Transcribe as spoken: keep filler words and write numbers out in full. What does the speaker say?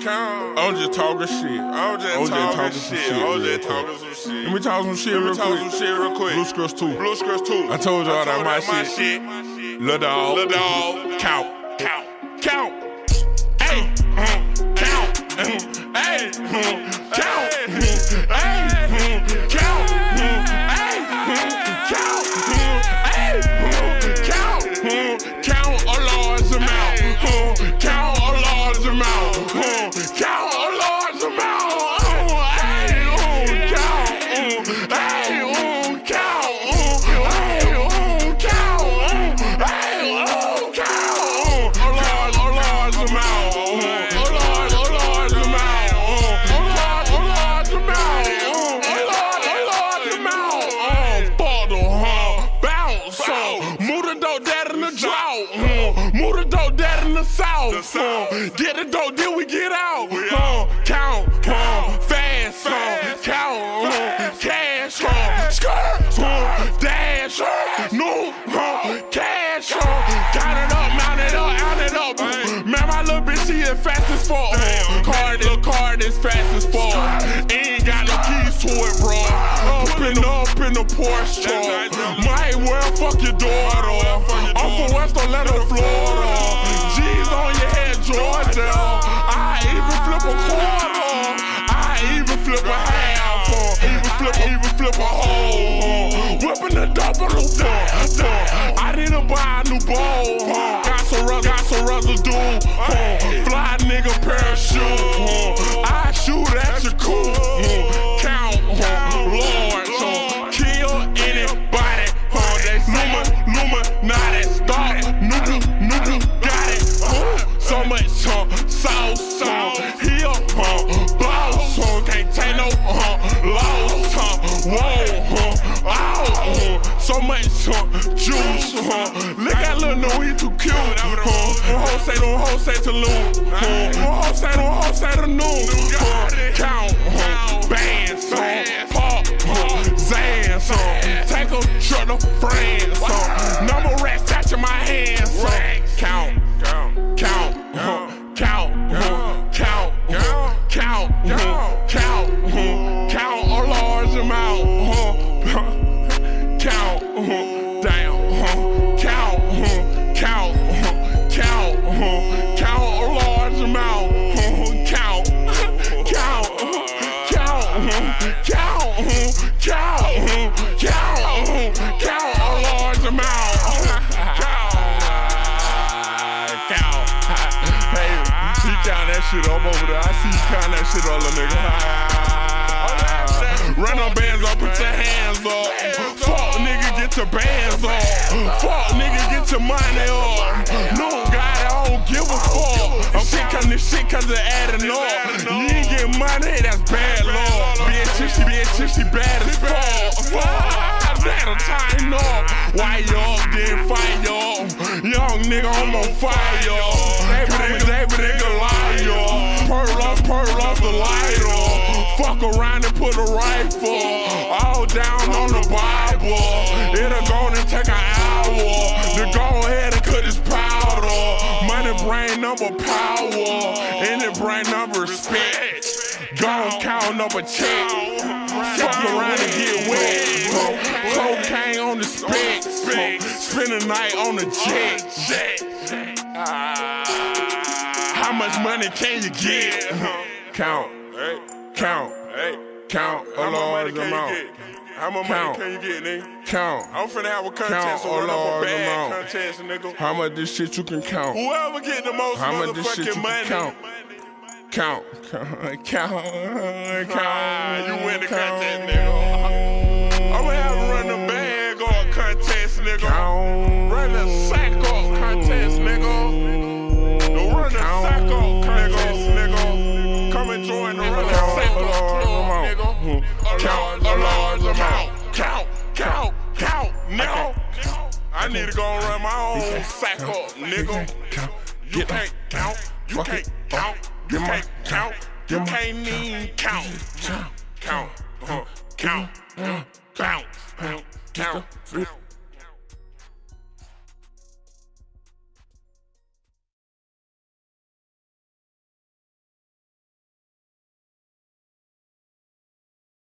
count. I'm just talking shit. I'm just, I'm talking, talking shit. shit. I'm real just quick. talking some shit. Let me talk some shit Let me real talk quick. some shit real quick. Blue Scrubs two. Blue Scrubs two. I told y'all that my my shit. shit. Lil' dog. Lil' dog. Count. Count. Count. Hey. Count. Hey. Count. Hey. Count. Count a large amount. Count a large amount. Count a large amount. Hey, count. Hey, count. Hey, count. Hey, count. A large, a large amount. A large, a large amount. A large, a large amount. A large, a large amount. Bottle, huh? Bounce, huh? Move the dope dead in the drought. Move the dope dead in the south. Get the dope, then we get out. Count, count, fast, count, cash, skirt, dash, no, cash, got it up, mount it up, out it up. Man, my little bitch, she is fast as fuck. Card, the card is fast as fuck. Ain't got no keys to it, bro. Up in the, up in the Porsche truck. Might well fuck your daughter. I'm from West Orlando, Florida. G's on your head, Georgia. I even flip a quarter. I even flip a half. Even flip, even flip a whole. Whipping the double loop. I didn't buy a new bowl. Got some rubber, got some residue. Fly nigga parachute. I shoot at your cool. Count, Lord. Kill anybody. Luma, Illuminati. Start, Nook, Nook, got it. So much sauce, heel, boss, can't take no loss. Whoa, ow, so much juice. Look at Lil' Nook, he too cute. Don't hoe say, don't hoe say to Loon. Don't hoe say, don't hoe say to Nook. Count, bands, pop, Zans, take a trip to France. Number racks touching my hands. Count, count, count, count, count, count, count, count a large amount. Count, down, count, count, count, count a large amount. Count, count, count, count, count, count, count a large amount. Count that shit up over there. I see you count that shit up, little nigga. Run them bands up, put your hands up. Fuck nigga, get your bands up. Fuck nigga, get your money up. No God, I don't give a fuck. I'm thinking this shit cause it adding up. You ain't get money, that's bad luck. Bitch, she, bitch, she bad as fuck. That'll tighten up. Why y'all didn't fight y'all? Young nigga, I'm on fire, y'all. David, David, nigga, lie, y'all. Pearl off, pearl off the lighter. Fuck around and put a rifle all down on the Bible. It'll go and take an hour to go ahead and cut this powder. Money, brain number, power. Any brain number, respect. Go and count up a check. Fuck around and get wet. Cocaine on the specs. Spend the night on the jet. How much money can you get? Count, count, count a large amount. How much money can you get, nigga? Count. I'm finna have a contest, Count so a large bad amount. contest, nigga. How much this shit you can count? Whoever get the most How much this shit you motherfucking money. can count? Count, count, count, count. You win the contest, nigga. I'ma have to run the bag off contest, nigga. Count. Run the sack off contest, nigga. Don't run the sack off contest, nigga. Come and join the run the sack off club, nigga. Count a large amount. Count, count, count, nigga. I need to go and run my own sack up, nigga. You can't count, you can't count. You can't count, you can't even count. Count, count, count, count, count, count.